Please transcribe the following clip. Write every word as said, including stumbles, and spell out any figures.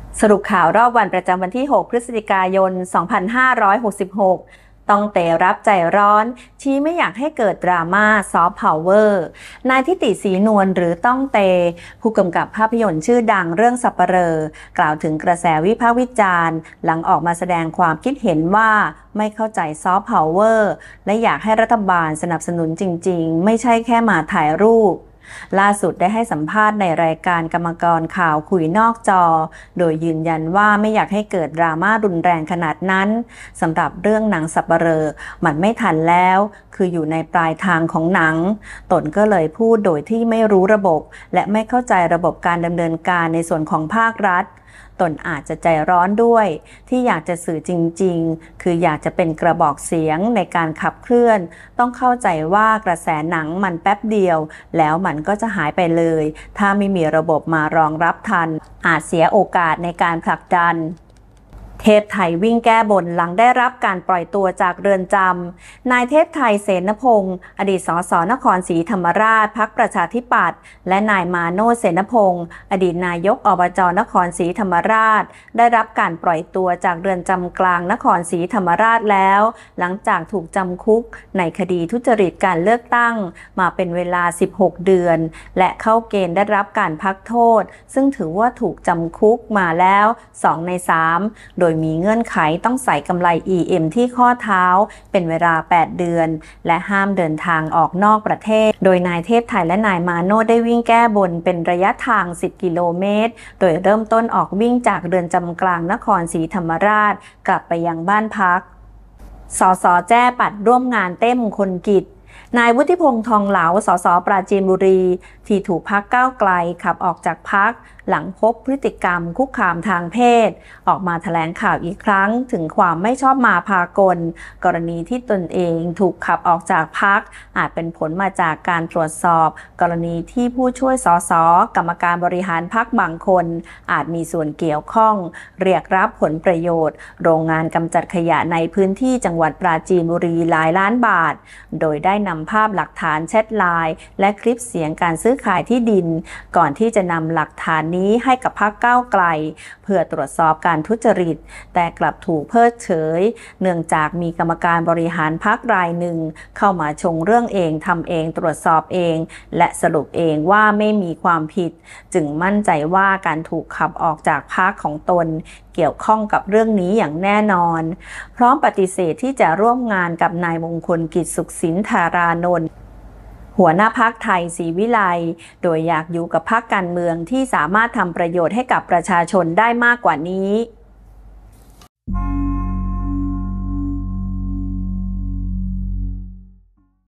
สรุปข่าวรอบวันประจำวันที่ หก พฤศจิกายน สองพันห้าร้อยหกสิบหก ต้องเตรับใจร้อนชี้ไม่อยากให้เกิดดราม่าซอฟต์พาวเวอร์ นายทิติศรีนวลหรือต้องเตผู้กำกับภาพยนตร์ชื่อดังเรื่องสัปเหร่อกล่าวถึงกระแสวิพากษ์วิจารณ์หลังออกมาแสดงความคิดเห็นว่าไม่เข้าใจซอฟต์พาวเวอร์และอยากให้รัฐบาลสนับสนุนจริงๆไม่ใช่แค่มาถ่ายรูปล่าสุดได้ให้สัมภาษณ์ในรายการกรรมกรข่าวคุยนอกจอโดยยืนยันว่าไม่อยากให้เกิดดราม่ารุนแรงขนาดนั้นสำหรับเรื่องหนังสัปเหร่อมันไม่ทันแล้วคืออยู่ในปลายทางของหนังตนก็เลยพูดโดยที่ไม่รู้ระบบและไม่เข้าใจระบบการดำเนินการในส่วนของภาครัฐตนอาจจะใจร้อนด้วยที่อยากจะสื่อจริงๆคืออยากจะเป็นกระบอกเสียงในการขับเคลื่อนต้องเข้าใจว่ากระแสหนังมันแป๊บเดียวแล้วมันก็จะหายไปเลยถ้าไม่มีระบบมารองรับทันอาจเสียโอกาสในการผลักดันเทพไทยวิ่งแก้บนหลังได้รับการปล่อยตัวจากเรือนจำนายเทพไทยเสนพงศ์อดีตสสนครศรีธรรมราชพรรคประชาธิปัตย์และนายมาโนชเสนพงศ์อดีตนายกอบจนครศรีธรรมราชได้รับการปล่อยตัวจากเรือนจำกลางนครศรีธรรมราชแล้วหลังจากถูกจำคุกในคดีทุจริตการเลือกตั้งมาเป็นเวลาสิบหกเดือนและเข้าเกณฑ์ได้รับการพักโทษซึ่งถือว่าถูกจำคุกมาแล้วสองในสามโดยโดยมีเงื่อนไขต้องใส่กำไล อี เอ็ม ที่ข้อเท้าเป็นเวลาแปดเดือนและห้ามเดินทางออกนอกประเทศโดยนายเทพไทยและนายมาโนชได้วิ่งแก้บนเป็นระยะทางสิบกิโลเมตรโดยเริ่มต้นออกวิ่งจากเรือนจำกลางนครศรีธรรมราชกลับไปยังบ้านพักสสแจ้ปัดร่วมงานเต้มงคลกิจนายวุฒิพงษ์ทองเหลาสสปราจีนบุรีที่ถูกพรรคก้าวไกลขับออกจากพรรคหลังพบพฤติกรรมคุกคามทางเพศออกมาแถลงข่าวอีกครั้งถึงความไม่ชอบมาพากลกรณีที่ตนเองถูกขับออกจากพรรคอาจเป็นผลมาจากการตรวจสอบกรณีที่ผู้ช่วยสสกรรมการบริหารพรรคบางคนอาจมีส่วนเกี่ยวข้องเรียกรับผลประโยชน์โรงงานกำจัดขยะในพื้นที่จังหวัดปราจีนบุรีหลายล้านบาทโดยได้นำภาพหลักฐานแชทไลน์และคลิปเสียงการซื้อขายที่ดินก่อนที่จะนำหลักฐานนี้ให้กับพรรคก้าวไกลเพื่อตรวจสอบการทุจริตแต่กลับถูกเพิกเฉยเนื่องจากมีกรรมการบริหารพรรครายหนึ่งเข้ามาชงเรื่องเองทำเองตรวจสอบเองและสรุปเองว่าไม่มีความผิดจึงมั่นใจว่าการถูกขับออกจากพรรคของตนเกี่ยวข้องกับเรื่องนี้อย่างแน่นอนพร้อมปฏิเสธที่จะร่วมงานกับนายมงคลกิจสุขสินธารานนท์หัวหน้าพรรคไทยศรีวิไลโดยอยากอยู่กับพรรคการเมืองที่สามารถทำประโยชน์ให้กับประชาชนได้มากกว่านี้